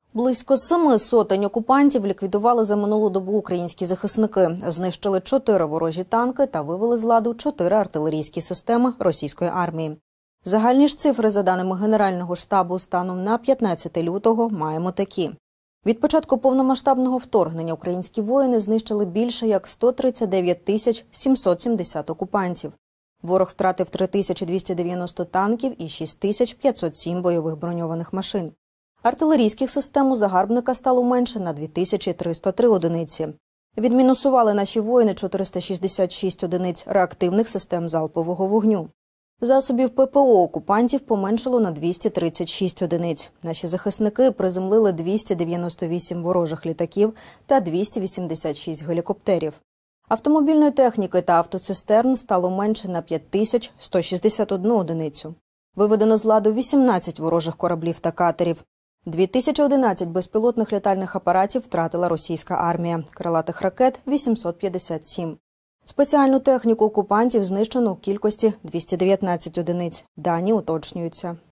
Близько 7 сотень окупантів ліквідували за минулу добу українські захисники. Знищили 4 ворожі танки та вивели з ладу 4 артилерійські системи російської армії. Загальні ж цифри, за даними Генерального штабу, станом на 15 лютого маємо такі. Від початку повномасштабного вторгнення українські воїни знищили більше як 139 770 окупантів. Ворог втратив 3290 танків і 6507 бойових броньованих машин. Артилерійських систем у загарбника стало менше на 2303 одиниці. Відмінусували наші воїни 466 одиниць реактивних систем залпового вогню. Засобів ППО окупантів поменшало на 236 одиниць. Наші захисники приземлили 298 ворожих літаків та 286 гелікоптерів. Автомобільної техніки та автоцистерн стало менше на 5161 одиницю. Виведено з ладу 18 ворожих кораблів та катерів. 2011 безпілотних літальних апаратів втратила російська армія, крилатих ракет – 857. Спеціальну техніку окупантів знищено у кількості 219 одиниць. Дані уточнюються.